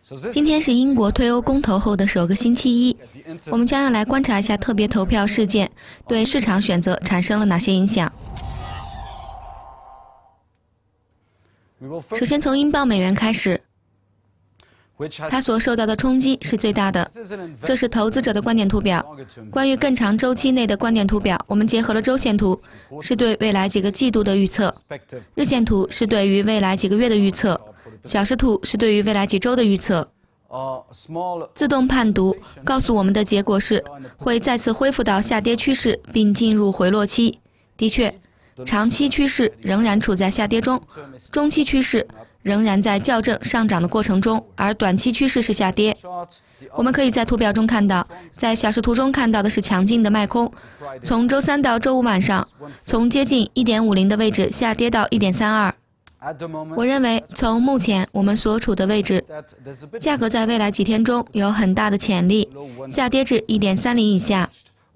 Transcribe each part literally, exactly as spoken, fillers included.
今天是英国退欧公投后的首个星期一，我们将要来观察一下特别投票事件对市场选择产生了哪些影响。首先从英镑美元开始，它所受到的冲击是最大的。这是投资者的观点图表。关于更长周期内的观点图表，我们结合了周线图，是对未来几个季度的预测；日线图是对于未来几个月的预测；小时图是对于未来几周的预测。自动判读告诉我们的结果是会再次恢复到下跌趋势，并进入回落期。的确，长期趋势仍然处在下跌中，中期趋势仍然在校正上涨的过程中，而短期趋势是下跌。我们可以在图表中看到，在小时图中看到的是强劲的卖空，从周三到周五晚上，从接近 一点五零 的位置下跌到 一点三二。我认为从目前我们所处的位置，价格在未来几天中有很大的潜力下跌至 一点三零 以下。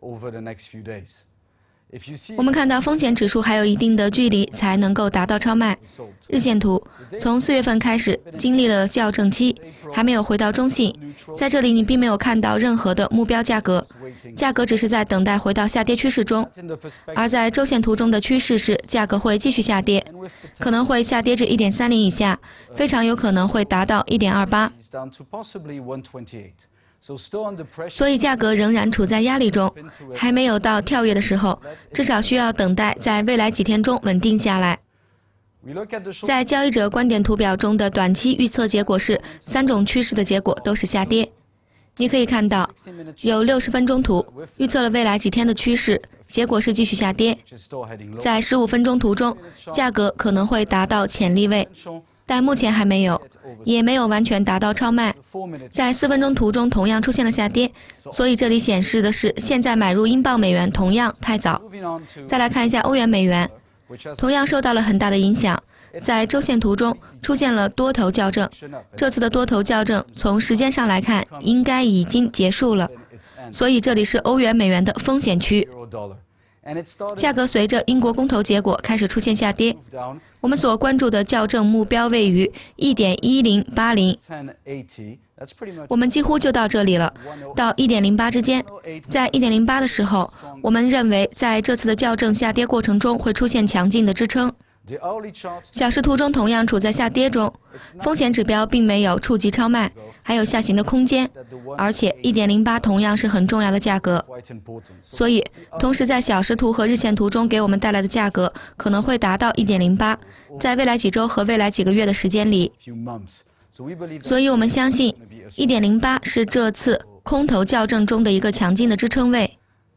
我们看到风险指数还有一定的距离才能够达到超卖。日线图从四月份开始经历了校正期，还没有回到中性，在这里你并没有看到任何的目标价格，价格只是在等待回到下跌趋势中。而在周线图中的趋势是价格会继续下跌，可能会下跌至 一点三零 以下，非常有可能会达到 一点二八。所以价格仍然处在压力中，还没有到跳跃的时候，至少需要等待在未来几天中稳定下来。在交易者观点图表中的短期预测结果是三种趋势的结果都是下跌。你可以看到有六十分钟图预测了未来几天的趋势，结果是继续下跌。在十五分钟图中，价格可能会达到潜力位，但目前还没有，也没有完全达到超卖。在四分钟图中同样出现了下跌，所以这里显示的是现在买入英镑美元同样太早。再来看一下欧元美元，同样受到了很大的影响。在周线图中出现了多头校正，这次的多头校正从时间上来看应该已经结束了，所以这里是欧元美元的风险区。价格随着英国公投结果开始出现下跌，我们所关注的校正目标位于 一点一零八零， 我们几乎就到这里了，到 一点零八 之间。在 一点零八 的时候，我们认为在这次的校正下跌过程中会出现强劲的支撑。小时图中同样处在下跌中，风险指标并没有触及超卖，还有下行的空间，而且 一点零八 同样是很重要的价格，所以同时在小时图和日线图中给我们带来的价格可能会达到 一点零八， 在未来几周和未来几个月的时间里。所以我们相信 一点零八 是这次空头校正中的一个强劲的支撑位。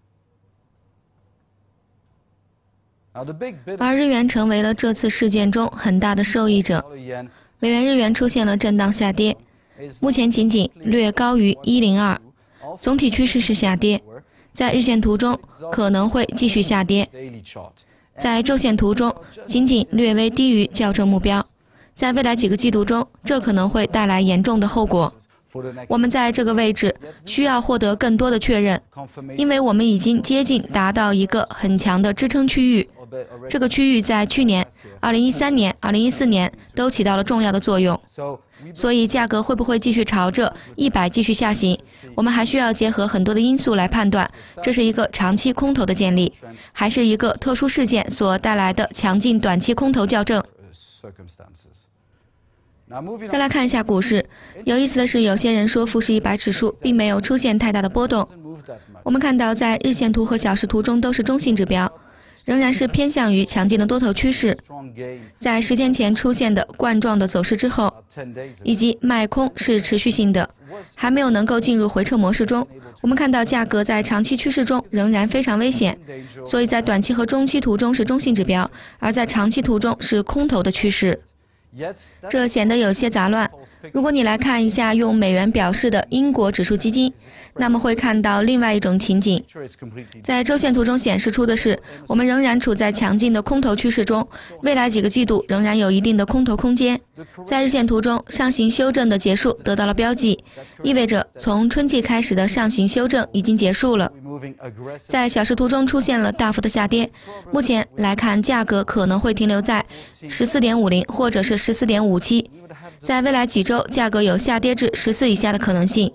而日元成为了这次事件中很大的受益者，美元日元出现了震荡下跌，目前仅仅略高于一零二，总体趋势是下跌，在日线图中可能会继续下跌，在周线图中仅仅略微低于校正目标，在未来几个季度中这可能会带来严重的后果。我们在这个位置需要获得更多的确认，因为我们已经接近达到一个很强的支撑区域，这个区域在去年、二零一三年、二零一四年都起到了重要的作用。所以价格会不会继续朝着一百继续下行，我们还需要结合很多的因素来判断，这是一个长期空头的建立，还是一个特殊事件所带来的强劲短期空头校正。再来看一下股市，有意思的是，有些人说富时一百指数并没有出现太大的波动。我们看到在日线图和小时图中都是中性指标，仍然是偏向于强劲的多头趋势。在十天前出现的冠状的走势之后，以及卖空是持续性的，还没有能够进入回撤模式中。我们看到价格在长期趋势中仍然非常危险，所以在短期和中期图中是中性指标，而在长期图中是空头的趋势。这显得有些杂乱。如果你来看一下用美元表示的英国指数基金，那么会看到另外一种情景。在周线图中显示出的是，我们仍然处在强劲的空头趋势中，未来几个季度仍然有一定的空头空间。在日线图中，上行修正的结束得到了标记，意味着从春季开始的上行修正已经结束了。在小时图中出现了大幅的下跌，目前来看价格可能会停留在 十四点五零 或者是 十四点五七， 在未来几周，价格有下跌至十四以下的可能性。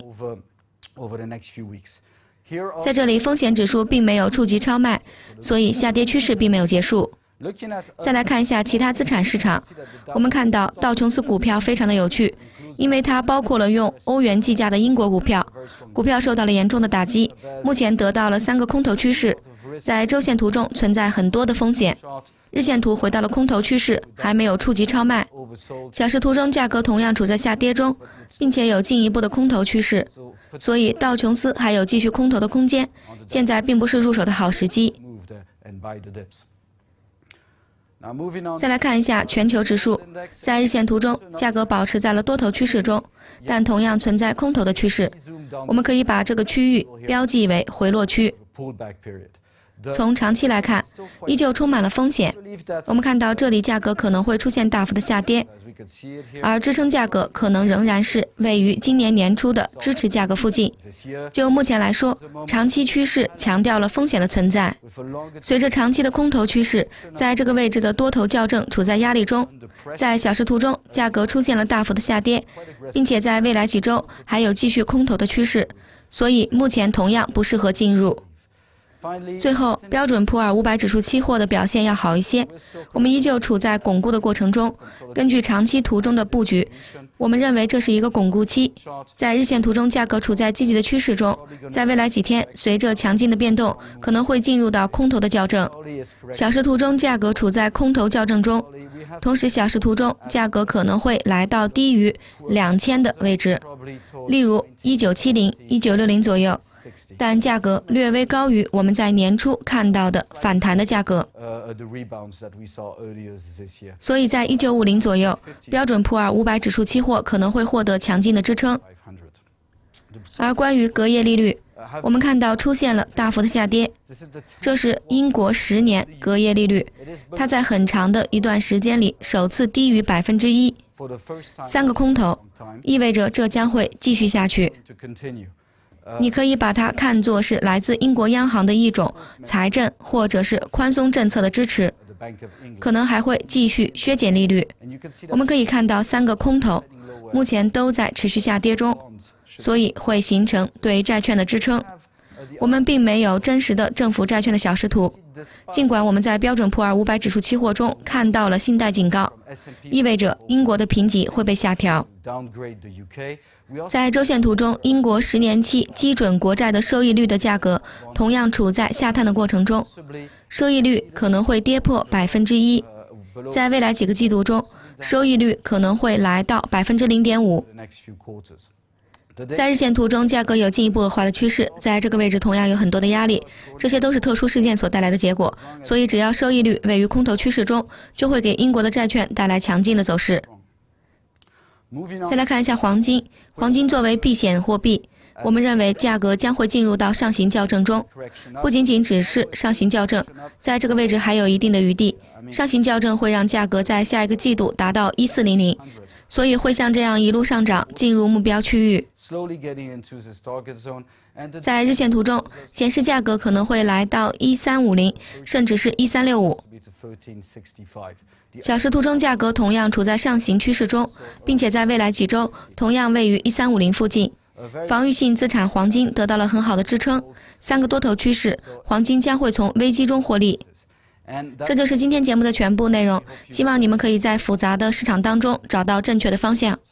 在这里，风险指数并没有触及超卖，所以下跌趋势并没有结束。再来看一下其他资产市场，我们看到道琼斯股票非常的有趣，因为它包括了用欧元计价的英国股票，股票受到了严重的打击，目前得到了三个空头趋势，在周线图中存在很多的风险。日线图回到了空头趋势，还没有触及超卖。小时图中价格同样处在下跌中，并且有进一步的空头趋势，所以道琼斯还有继续空头的空间，现在并不是入手的好时机。再来看一下全球指数，在日线图中价格保持在了多头趋势中，但同样存在空头的趋势，我们可以把这个区域标记为回落区。从长期来看，依旧充满了风险。我们看到这里价格可能会出现大幅的下跌，而支撑价格可能仍然是位于今年年初的支持价格附近。就目前来说，长期趋势强调了风险的存在。随着长期的空头趋势，在这个位置的多头校正处在压力中，在小时图中价格出现了大幅的下跌，并且在未来几周还有继续空头的趋势，所以目前同样不适合进入。最后，标准普尔五百指数期货的表现要好一些，我们依旧处在巩固的过程中。根据长期图中的布局，我们认为这是一个巩固期。在日线图中，价格处在积极的趋势中，在未来几天，随着强劲的变动，可能会进入到空头的校正。小时图中，价格处在空头校正中，同时小时图中，价格可能会来到低于两千的位置，例如一九七零、一九六零左右。但价格略微高于我们在年初看到的反弹的价格，所以在一九五零左右，标准普尔五百指数期货可能会获得强劲的支撑。而关于隔夜利率，我们看到出现了大幅的下跌，这是英国十年隔夜利率，它在很长的一段时间里首次低于百分之一，三个空头，意味着这将会继续下去。你可以把它看作是来自英国央行的一种财政或者是宽松政策的支持，可能还会继续削减利率。我们可以看到三个空头目前都在持续下跌中，所以会形成对债券的支撑。我们并没有真实的政府债券的小时图，尽管我们在标准普尔五百指数期货中看到了信贷警告，意味着英国的评级会被下调。在周线图中，英国十年期基准国债的收益率的价格同样处在下探的过程中，收益率可能会跌破百分之一，在未来几个季度中，收益率可能会来到百分之零点五。在日线图中，价格有进一步恶化的趋势，在这个位置同样有很多的压力，这些都是特殊事件所带来的结果，所以只要收益率位于空头趋势中，就会给英国的债券带来强劲的走势。再来看一下黄金，黄金作为避险货币，我们认为价格将会进入到上行校正中，不仅仅只是上行校正，在这个位置还有一定的余地。上行校正会让价格在下一个季度达到一四零零，所以会像这样一路上涨，进入目标区域。在日线图中显示，价格可能会来到一三五零，甚至是一三六五。小时图中价格同样处在上行趋势中，并且在未来几周同样位于一三五零附近。防御性资产黄金得到了很好的支撑，三个多头趋势，黄金将会从危机中获利。这就是今天节目的全部内容，希望你们可以在复杂的市场当中找到正确的方向。